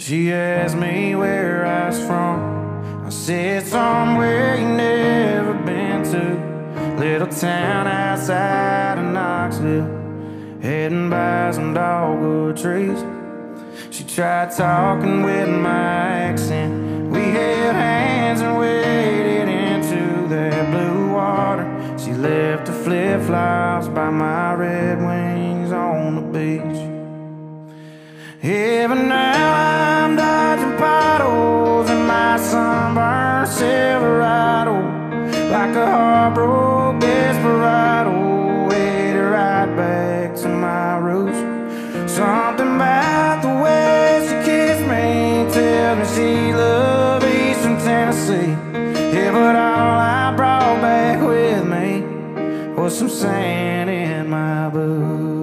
She asked me where I was from. I said somewhere you never been to. Little town outside of Knoxville, heading by some dogwood trees. She tried talking with my accent. We held hands and waded into that blue water. She left her flip-flops by my Red Wings on the beach. Yeah, but now I'm dodging potholes in my sunburned Silverado, like a heartbroken desperado, headed right back to my roots. Something about the way she kissed me tells me she loved Eastern Tennessee. Yeah, but all I brought back with me was some sand in my boots.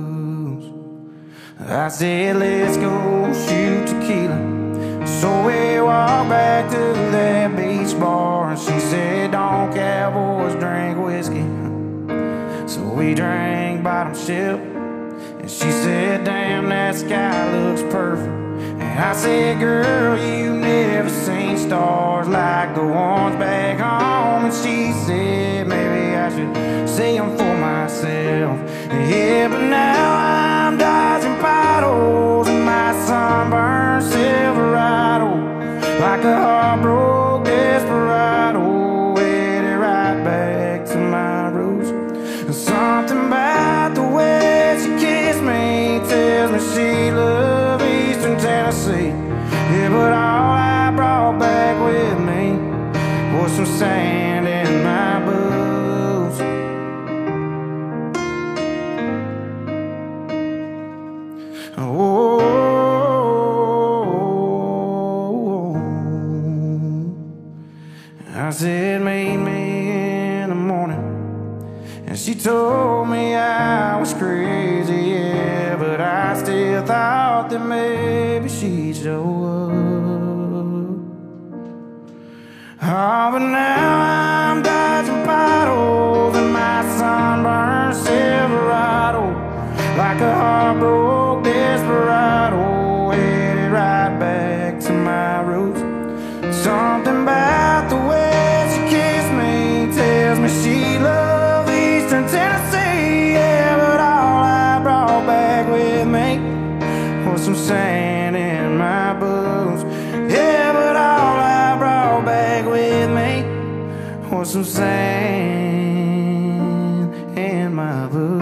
I said, let's go shoot tequila. So we walked back to that beach bar, and she said, don't cowboys drink whiskey? So we drank bottom ship, and she said, damn, that sky looks perfect. And I said, girl, you never seen stars like the ones back home. And she said, maybe I should see them for myself. Yeah, but now I'm dodging potholes in my sunburned Silverado, like a heartbroken desperado, headed right back to my roots. And something about the way she kissed me tells me she loved Eastern Tennessee. Yeah, but all I brought back with me was some sand in my boots. Oh, I said, meet me in the morning. And she told me I was crazy, yeah, but I still thought that maybe she'd show up. Oh, but now I'm dodging potholes in my sunburned Silverado, like a heartbroken desperado, headed right back to my roots. Something about the way she kissed me tells me she loved Eastern Tennessee. Yeah, but all I brought back with me was some sand in my boots. Yeah, but all I brought back with me was some sand in my boots.